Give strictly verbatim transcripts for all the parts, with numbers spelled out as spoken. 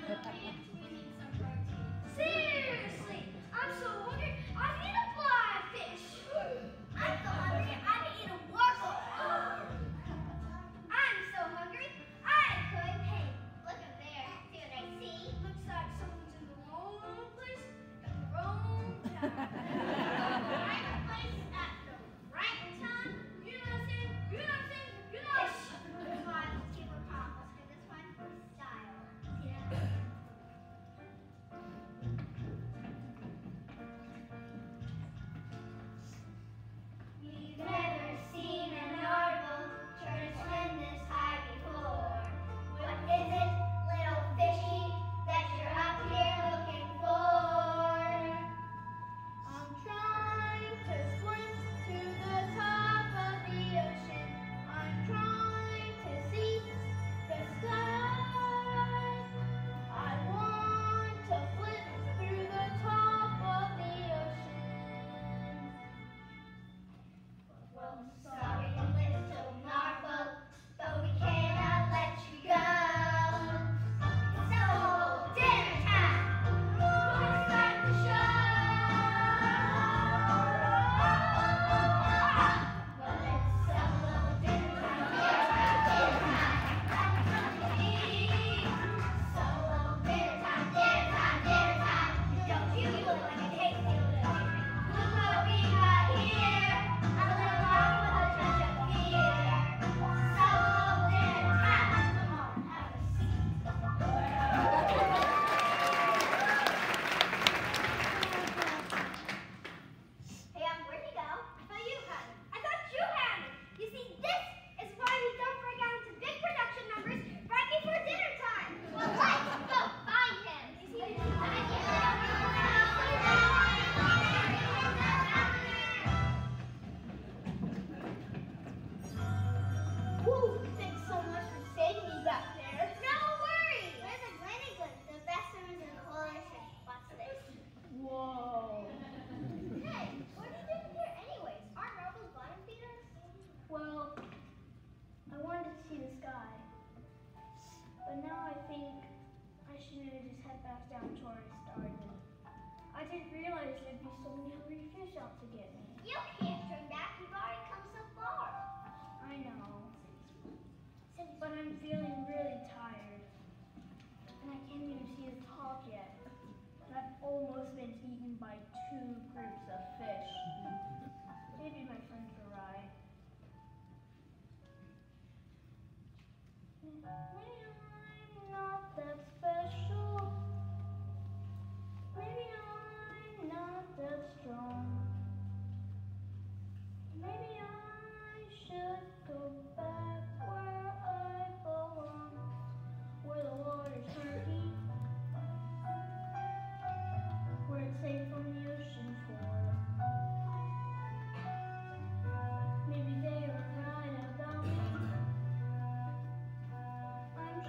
Seriously, I'm so hungry. I need a fly fish. I'm so hungry. I need a waffle. I'm so hungry. I could. Hey, look up there. See what I see? Looks like someone's in the wrong place at the wrong time. Right place at the right time. You know what I'm saying? You know what I'm saying? You know. This one, super compost, and this one for style. Yeah. You've never seen a gnarble try to swim this high before. What is it, little fishy, that you're up here looking for? I'm trying to swim to the top of the ocean. I'm trying to see the sky. I want to flip through the top of the ocean. Well, sorry, little Gnarble, but we cannot let you go. So, dinner time! Let's start the show! Well, it's solo dinner time, dinner time, dinner time. Solo dinner time, dinner time, dinner time. Don't you look like a tasty little dinner? Look what we got here. A little mom with a touch of fear. Solo dinner time. Come on, have a seat. Hey, um, where'd you go? I thought you had it. I thought you had it. You see, this is why we don't break out into big production numbers right before dinner time. Well, let's go find him. You see, Woo! Thanks so much for saving me back there. No worries. We're the Glenny the best swimmers in the whole ocean. Watch this. Whoa. Hey, what are you doing here anyways? Aren't Gnarble's bottom feeders? Well, I wanted to see the sky. But now I think I should maybe just head back down to where I started. I didn't realize there'd be so many hungry fish out to get me. You can't turn back. You've already come so far. I know. But I'm feeling really tired. And I can't even see the top yet. And I've almost been eaten by two groups of fish. Maybe my friends were right. Maybe I'm not that special. Maybe I'm not that strong. Maybe I should go back where I belong, where the water's murky, where it's safe from the ocean floor. Maybe they were right about me. I'm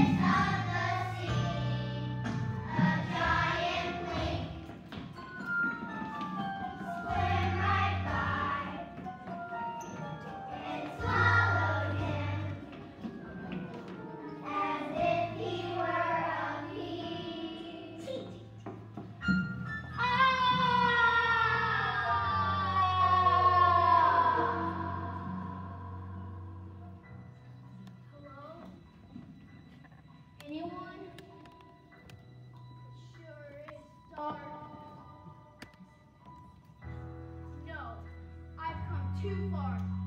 Anyone? It sure is dark. No, I've come too far